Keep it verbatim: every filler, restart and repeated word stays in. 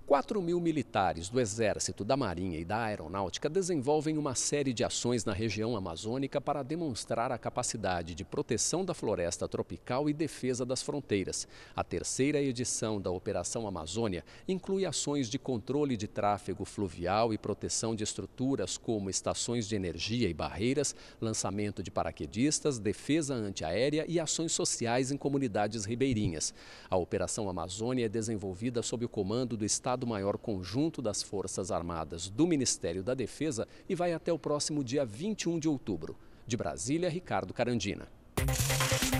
quatro mil militares do Exército, da Marinha e da Aeronáutica desenvolvem uma série de ações na região amazônica para demonstrar a capacidade de proteção da floresta tropical e defesa das fronteiras. A terceira edição da Operação Amazônia inclui ações de controle de tráfego fluvial e proteção de estruturas como estações de energia e barreiras, lançamento de paraquedistas, defesa antiaérea e ações sociais em comunidades ribeirinhas. A Operação Amazônia é desenvolvida sob o comando do Estado-Maior Conjunto das Forças Armadas do Ministério da Defesa e vai até o próximo dia vinte e um de outubro. De Brasília, Ricardo Carandina.